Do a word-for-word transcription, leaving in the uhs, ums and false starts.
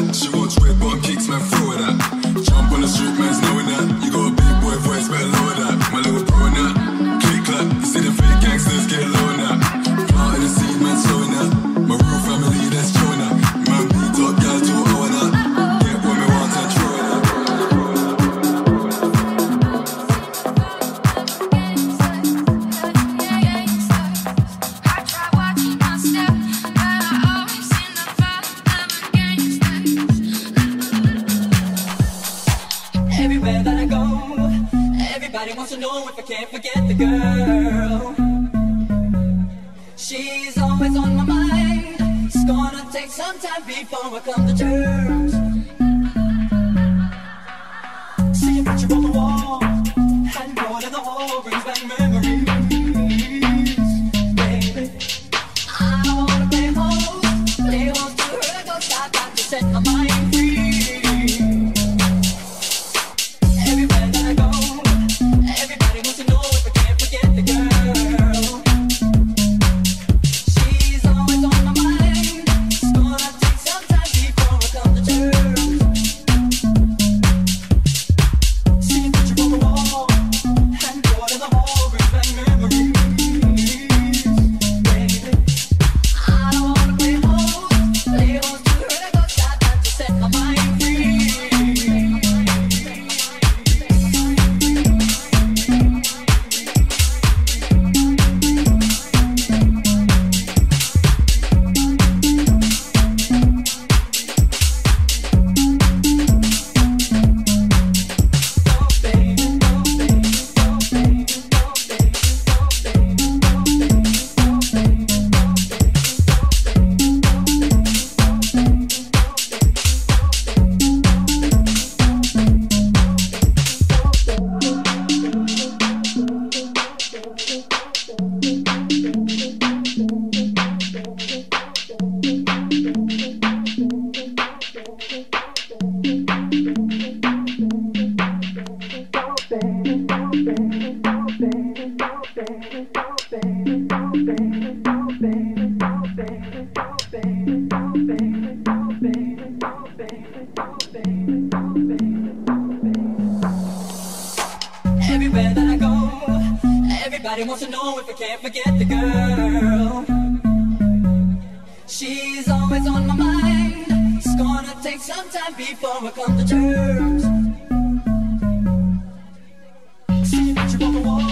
She wants red bottom kicks, man, throw it that. Jump on the street, man's knowing that. You got a big boy voice, better lower that. My little bro in that. Click clap, you see the fake gangsters get low in that. Planting the seed, man, sowing that. My real family, that's showing that. Man, beat up, girl, too old that. Get what me want and throw it that. Everywhere that I go, everybody wants to know if I can't forget the girl. She's always on my mind. It's gonna take some time before I come to terms. See a picture on the wall, and more than the whole brings back memories. Baby, I wanna play home, play home to her, go stop, got to set my mind free. Everywhere that I go, everybody wants to know if I can't forget the girl. She's always on my mind. It's gonna take some time before I come to terms. See a picture on the wall.